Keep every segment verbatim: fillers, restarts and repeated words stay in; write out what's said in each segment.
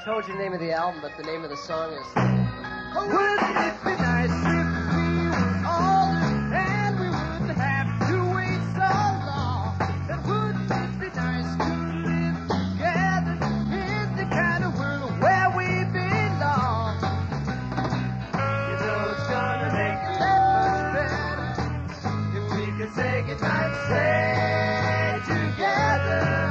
told you the name of the album, but the name of the song is... Wouldn't it be nice if we were older and we wouldn't have to wait so long? And wouldn't it be nice to live together in the kind of world where we belong? You know it's gonna make life much better if we can say goodnight, stay together.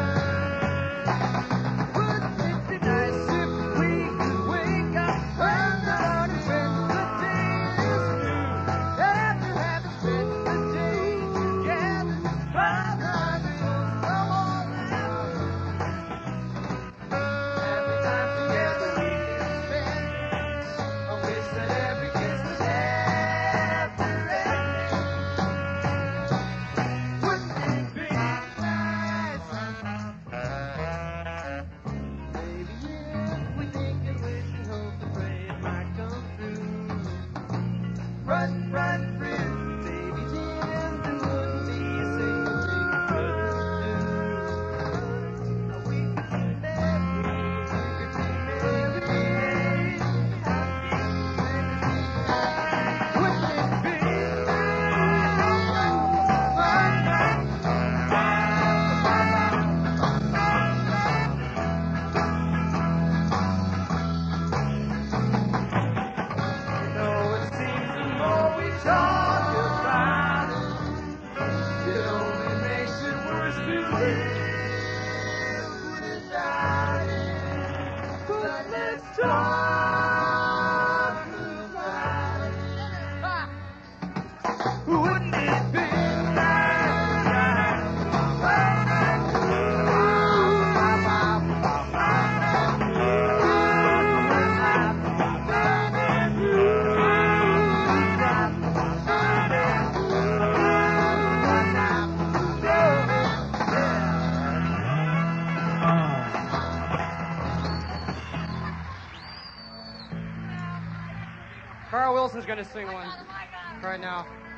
Run, run, run, baby Jim, there wouldn't be a single thing we couldn't do. We could never, we could be married, happy, wouldn't it be You know it seems the more we talk about it, it only makes it worse to live without it. But let's talk about it. Wouldn't it be Carl Wilson's going to sing one right now.